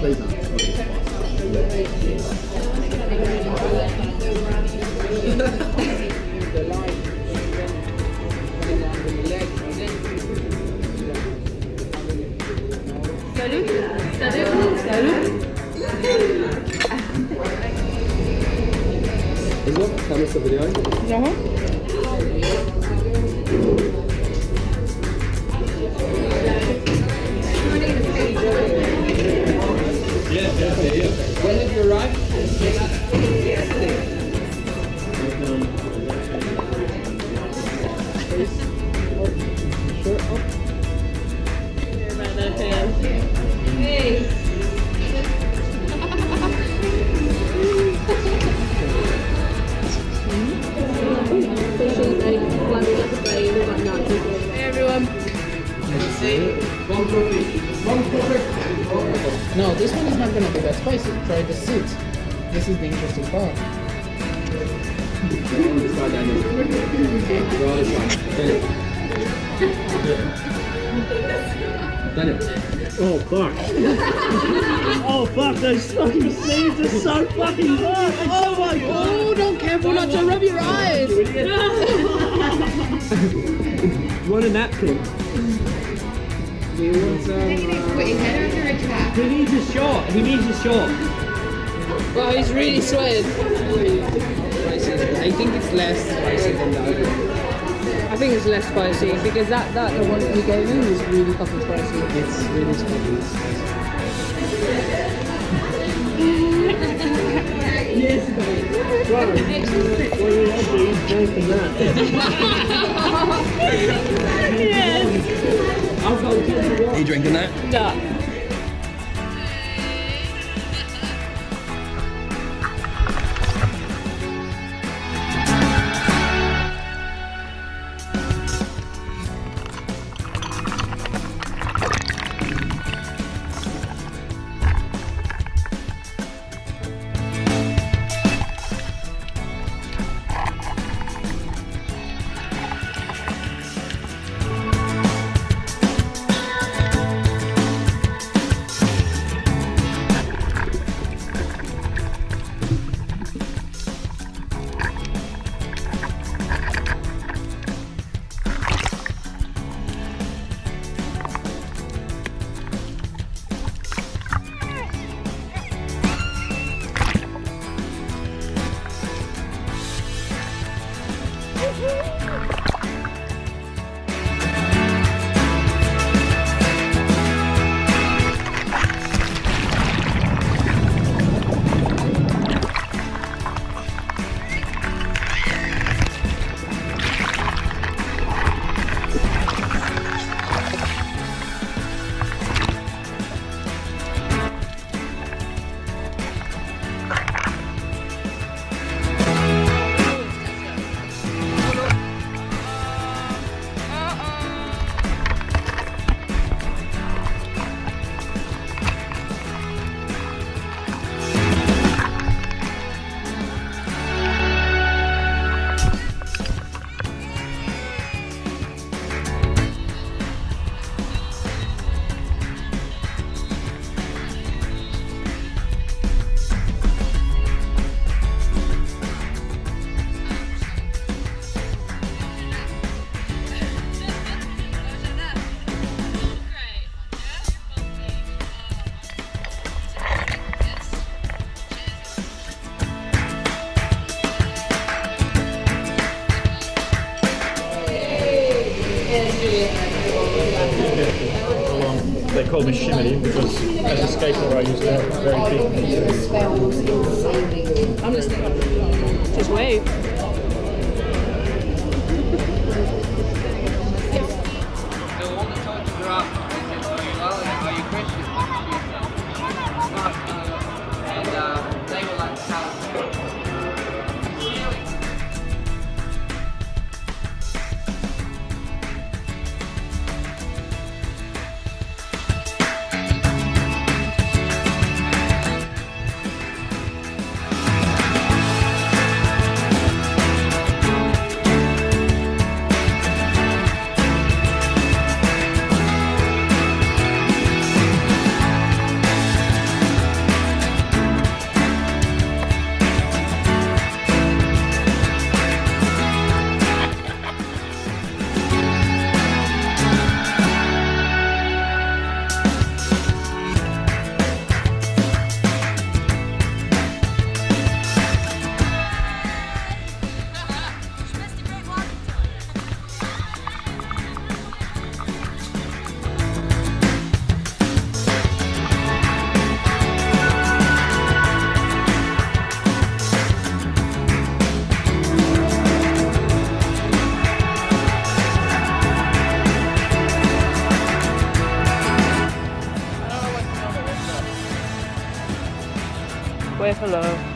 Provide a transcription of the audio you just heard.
Salut. Salut. Salut. Is it? Can I the video? Yeah. When did you arrive? Yesterday. Hey. Hey everyone. No, this one is not going to be that spicy. Try the seat. This is the interesting part. Oh fuck. Oh fuck, those fucking seeds are so fucking hot. Oh my god. Oh, don't careful not to rub your eyes. Want a napkin? Do you want some? He needs a shot. He needs a shot. Wow, he's really sweating. I think it's less spicy than the other one. I think it's less spicy because the one that you gave me was really fucking spicy. It's really spicy. Yes, babe. Bro, what are you actually drinking that? Yes. I'll go get the water. Are you drinking that? No. They call me Shimmy because as a skateboarder I used to have very big. I'm just wave. Wave hello.